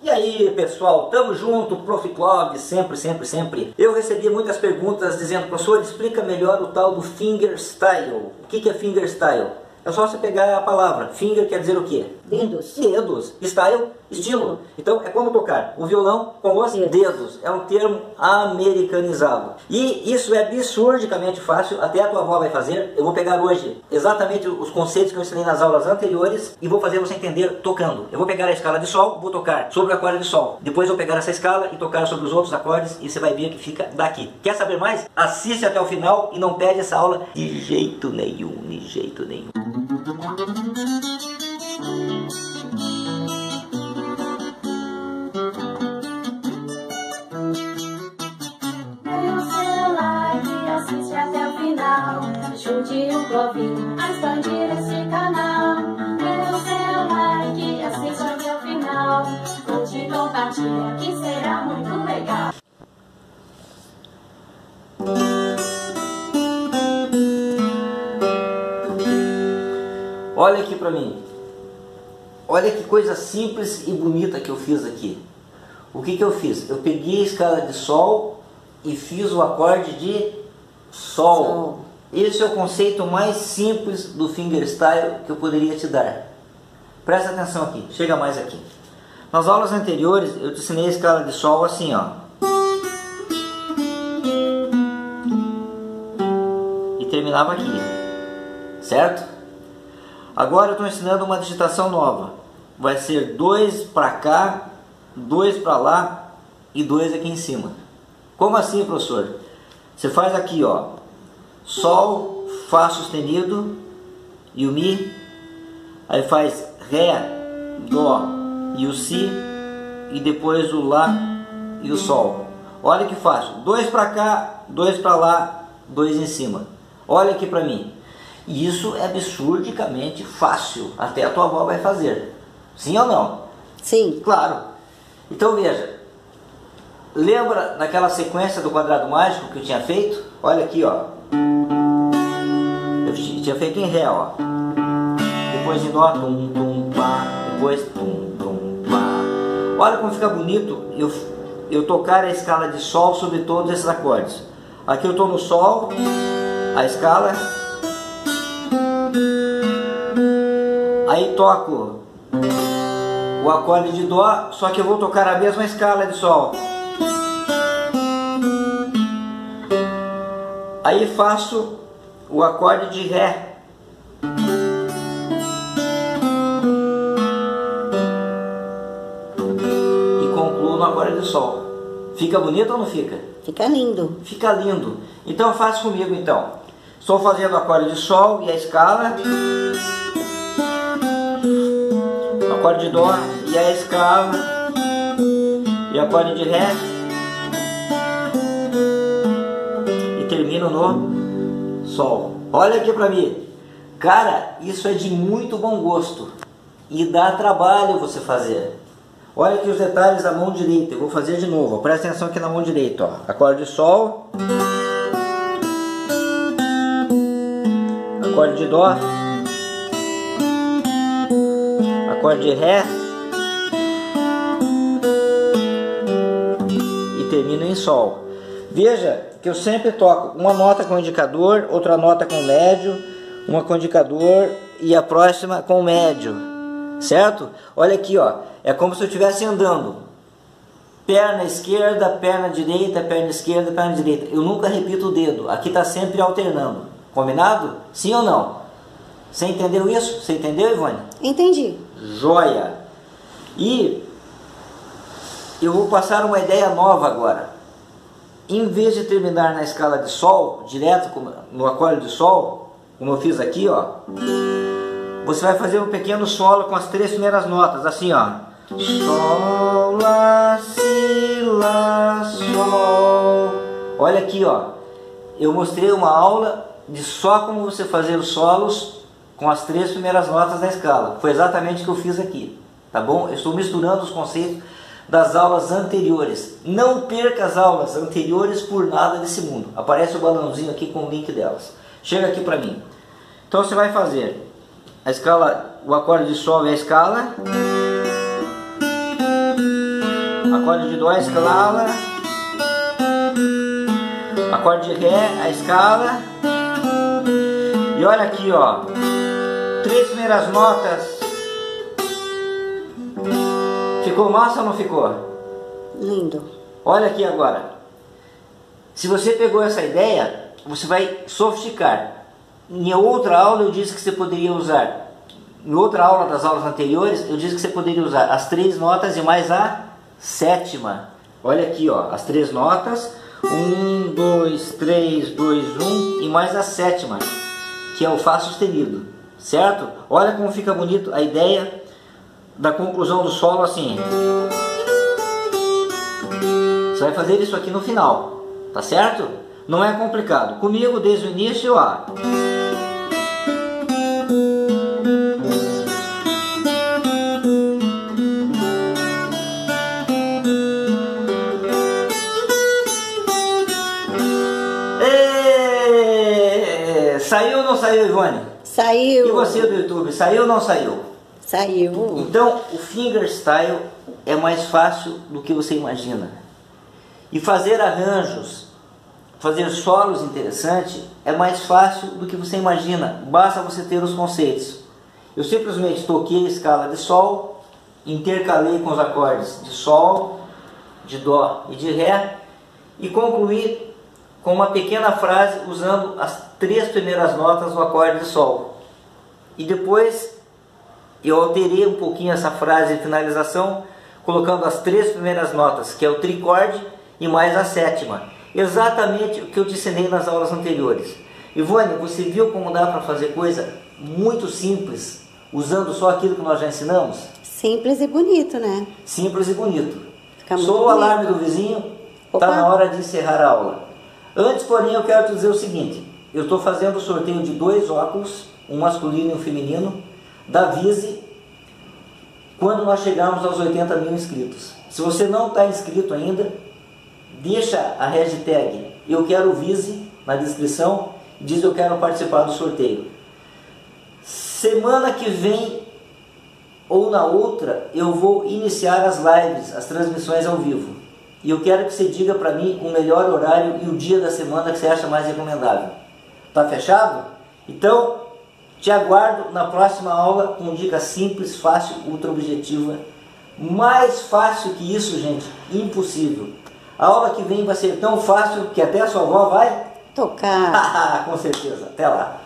E aí pessoal, tamo junto, Prof. Clóvis, sempre. Eu recebi muitas perguntas dizendo, professor, explica melhor o tal do fingerstyle. O que é fingerstyle? É só você pegar a palavra. Finger quer dizer o quê? Dedos. Dedos. Style, estilo. Então é como tocar o violão com os dedos. É um termo americanizado. E isso é absurdamente fácil, até a tua avó vai fazer. Eu vou pegar hoje exatamente os conceitos que eu ensinei nas aulas anteriores e vou fazer você entender tocando. Eu vou pegar a escala de sol, vou tocar sobre o acorde de sol. Depois eu vou pegar essa escala e tocar sobre os outros acordes e você vai ver que fica daqui. Quer saber mais? Assiste até o final e não perde essa aula de jeito nenhum, de jeito nenhum. Ajude o Clovinho a expandir esse canal. Dê o seu like e assista até o final. Curte e compartilha que será muito legal. Olha aqui pra mim. Olha que coisa simples e bonita que eu fiz aqui. O que eu fiz? Eu peguei a escala de sol e fiz o acorde de sol. Esse é o conceito mais simples do fingerstyle que eu poderia te dar. Presta atenção aqui, chega mais aqui. Nas aulas anteriores eu te ensinei a escala de sol assim, ó. E terminava aqui, certo? Agora eu estou ensinando uma digitação nova. Vai ser 2 para cá, 2 para lá e 2 aqui em cima. Como assim, professor? Você faz aqui, ó. Sol, Fá sustenido e o Mi, aí faz Ré, Dó e o Si, e depois o Lá e o Sol. Olha que fácil, 2 para cá, 2 para lá, 2 em cima. Olha aqui para mim, isso é absurdamente fácil, até a tua avó vai fazer, sim ou não? Sim. Claro. Então veja, lembra daquela sequência do quadrado mágico que eu tinha feito? Olha aqui, ó. Eu tinha feito em Ré, ó. Depois em Dó, tum, tum, pá. Depois tum, tum, pá. Olha como fica bonito eu tocar a escala de Sol sobre todos esses acordes. Aqui eu estou no Sol, a escala. Aí toco o acorde de Dó, só que eu vou tocar a mesma escala de Sol. Aí faço o acorde de Ré. E concluo no acorde de Sol. Fica bonito ou não fica? Fica lindo. Fica lindo. Então faz comigo então. Estou fazendo o acorde de Sol e a escala. Acorde de Dó e a escala. E acorde de Ré. Termino no Sol. Olha aqui pra mim. Cara, isso é de muito bom gosto. E dá trabalho você fazer. Olha aqui os detalhes da mão direita. Eu vou fazer de novo. Presta atenção aqui na mão direita. Ó. Acorde de Sol. Acorde de Dó. Acorde de Ré. E termino em Sol. Veja que eu sempre toco uma nota com indicador, outra nota com médio, uma com indicador e a próxima com médio, certo? Olha aqui, ó, é como se eu estivesse andando, perna esquerda, perna direita, perna esquerda, perna direita. Eu nunca repito o dedo, aqui está sempre alternando, combinado? Sim ou não? Você entendeu isso? Você entendeu, Ivone? Entendi. Joia! E eu vou passar uma ideia nova agora. Em vez de terminar na escala de Sol, direto no acorde de Sol, como eu fiz aqui, ó, você vai fazer um pequeno solo com as 3 primeiras notas, assim, ó. Sol, Lá, Si, Lá, Sol. Olha aqui, ó. Eu mostrei uma aula de só como você fazer os solos com as 3 primeiras notas da escala. Foi exatamente o que eu fiz aqui, tá bom? Eu estou misturando os conceitos das aulas anteriores. Não perca as aulas anteriores por nada desse mundo. Aparece o balãozinho aqui com o link delas. Chega aqui para mim. Então você vai fazer a escala, o acorde de Sol e a escala. acorde de Dó, a escala, acorde de Ré, a escala, e olha aqui, ó, 3 primeiras notas. Ficou massa ou não ficou? Lindo. Olha aqui agora. Se você pegou essa ideia, você vai sofisticar. Em outra aula eu disse que você poderia usar, em outra aula das aulas anteriores, eu disse que você poderia usar as 3 notas e mais a 7ª. Olha aqui, ó, as 3 notas, 1, 2, 3, 2, 1 e mais a 7ª, que é o Fá sustenido, certo? Olha como fica bonito a ideia da conclusão do solo assim. Você vai fazer isso aqui no final, tá certo? Não é complicado. Comigo desde o início, ó. Saiu ou não saiu, Ivone? Saiu. E você do YouTube, saiu ou não saiu? Saiu. Então, o fingerstyle é mais fácil do que você imagina. E fazer arranjos, fazer solos interessantes é mais fácil do que você imagina. Basta você ter os conceitos. Eu simplesmente toquei a escala de Sol, intercalei com os acordes de Sol, de Dó e de Ré e concluí com uma pequena frase usando as 3 primeiras notas do acorde de Sol. E depois eu alterei um pouquinho essa frase de finalização, colocando as 3 primeiras notas, que é o tricorde, e mais a 7ª. Exatamente o que eu te ensinei nas aulas anteriores. Ivone, você viu como dá para fazer coisa muito simples, usando só aquilo que nós já ensinamos? Simples e bonito, né? Simples e bonito. Fica muito Sou o bonito. alarme do vizinho, Opa. está na hora de encerrar a aula. Antes, porém, eu quero te dizer o seguinte. Eu estou fazendo o sorteio de 2 óculos, um masculino e um feminino, da Vise, quando nós chegarmos aos 80 mil inscritos. Se você não está inscrito ainda, deixa a hashtag Eu Quero Vise na descrição e diz eu quero participar do sorteio. Semana que vem ou na outra eu vou iniciar as lives, as transmissões ao vivo. E eu quero que você diga para mim o melhor horário e o dia da semana que você acha mais recomendável. Tá fechado? Então, te aguardo na próxima aula com dicas simples, fácil, ultra objetiva. Mais fácil que isso, gente, impossível. A aula que vem vai ser tão fácil que até a sua avó vai Tocar. com certeza. Até lá.